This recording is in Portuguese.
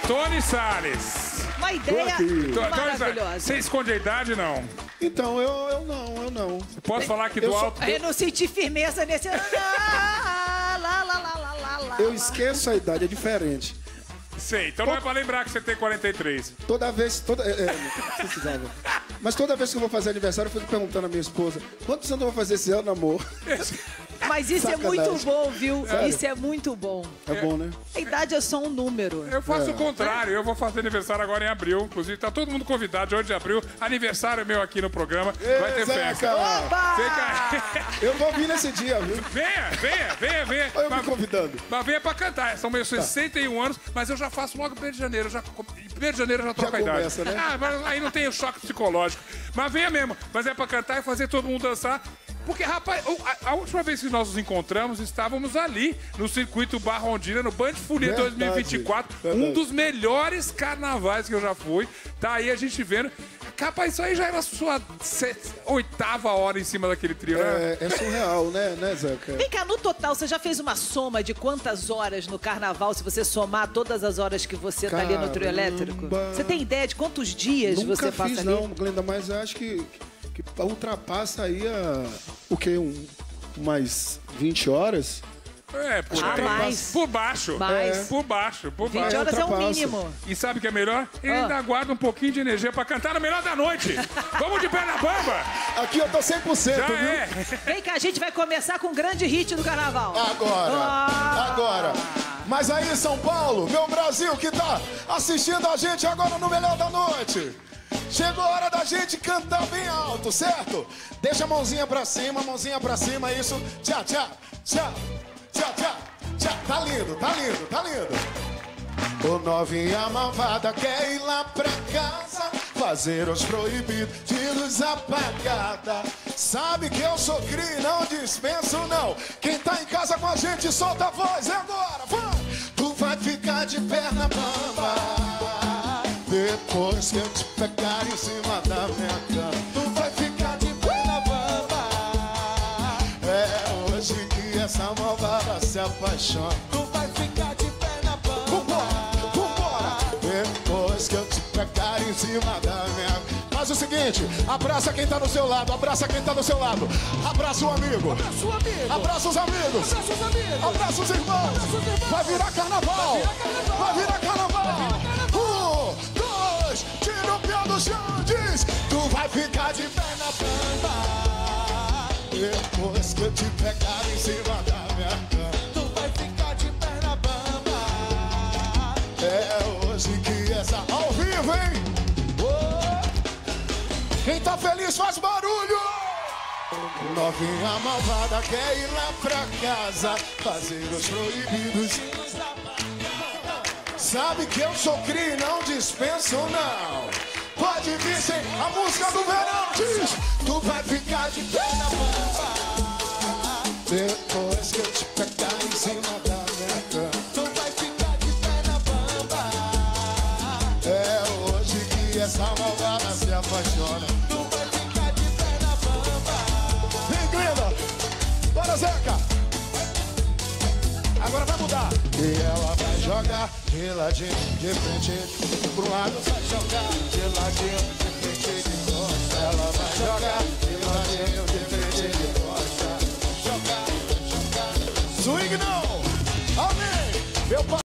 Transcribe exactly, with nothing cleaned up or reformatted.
Tony Salles. Uma ideia maravilhosa. Você esconde a idade, não? Então, eu, eu não, eu não. Posso falar que do eu alto... Só... Eu não senti firmeza nesse... lá, lá, lá, lá, lá, lá, eu esqueço a idade, é diferente. Sei, então não é pra lembrar que você tem quarenta e três. Toda vez... Toda, é, é, não precisava. Mas toda vez que eu vou fazer aniversário, eu fico perguntando à minha esposa: quantos anos eu vou fazer esse ano, amor? Mas isso Sacanagem. é muito bom, viu? Sério? Isso é muito bom. É bom, né? A idade é só um número. Eu faço É. o contrário, eu vou fazer aniversário agora em abril. Inclusive, tá todo mundo convidado, hoje de abril. Aniversário meu aqui no programa. Ei, vai ter Zeca! festa. Opa! Fica... Eu vou vir nesse dia, viu? Venha, venha, venha, venha. Olha eu mas, me convidando. mas venha pra cantar. São meus sessenta e um anos, mas eu já faço logo em primeiro de janeiro. Já, em primeiro de janeiro eu já troco Já a idade. começa, né? Ah, mas aí não tem o choque psicológico. Mas venha mesmo. Mas é pra cantar e fazer todo mundo dançar. Porque, rapaz, a, a última vez que nós nos encontramos, estávamos ali, no circuito Barra Ondina, no Band Folia dois mil e vinte e quatro. Verdade. Um dos melhores carnavais que eu já fui. Tá aí a gente vendo. Rapaz, isso aí já era a sua set, oitava hora em cima daquele trio, né? É, é surreal, né, né, Zeca? Vem cá, no total, você já fez uma soma de quantas horas no carnaval, se você somar todas as horas que você tá ali no trio elétrico? Você tem ideia de quantos dias Nunca você passa fiz, ali? não, Glenda, mas eu acho que, que ultrapassa aí a, o quê? Um, umas vinte horas? É, por, Ah, aí. mais. por baixo. Mais. É. Por baixo, por vinte baixo. horas é o ultrapassa. mínimo. E sabe o que é melhor? Ele Ah. ainda guarda um pouquinho de energia pra cantar no melhor da noite. Vamos de pé na bamba? Aqui eu tô cem por cento, Já viu? é. Vem cá, a gente vai começar com um grande hit do carnaval. Agora, Ah. agora. Mas aí, São Paulo, meu Brasil que tá assistindo a gente agora no Melhor da Noite. Chegou a hora da gente cantar bem alto, certo? Deixa a mãozinha pra cima, mãozinha pra cima, isso. Tchau, tchau, tchau, tchau, tchau, tchau. Tá lindo, tá lindo, tá lindo. Ô novinha malvada quer ir lá pra casa, fazer os proibidos de luz apagada. Sabe que eu sou cri, não dispenso não. Quem tá em casa com a gente solta a voz, é agora, vai! Tu vai ficar de perna bamba depois que eu te pegar em cima da minha cama. Tu vai ficar de perna bamba. É hoje que essa malvada se apaixona. Tu vai ficar de perna bamba. Vambora, vambora. Depois que eu te pegar em cima da minha... Faz o seguinte, abraça quem tá do seu lado, abraça quem tá do seu lado. Abraça o amigo. Abraça o amigo. Abraça os amigos. Abraça os amigos. Abraça os irmãos. Abraça os irmãos. Vai virar carnaval. Vai virar carnaval. Vai virar carnaval. Um, dois, tira o pé do chão, diz. Tu vai ficar de perna bamba depois que eu te pegar em cima da minha cama. Tu vai ficar de perna bamba. É hoje que essa... Ao vivo, hein? Quem tá feliz faz barulho! Novinha malvada quer ir lá pra casa, fazer os proibidos. Sabe que eu sou cri, não dispenso não. Pode vir sem a música do verão, diz. Tu vai ficar de perna bamba depois que eu te pegar em cima da minha cama. Tu vai ficar de perna bamba. É hoje que essa malvada se apaixona. Tu vai ficar de perna bamba. Vem, Glenda! Bora, Zeca! Agora vai mudar. E ela vai jogar de ladinho, de frente, pro lado. Vai jogar De ladinho, de frente, de costas. Ela vai jogar de ladinho,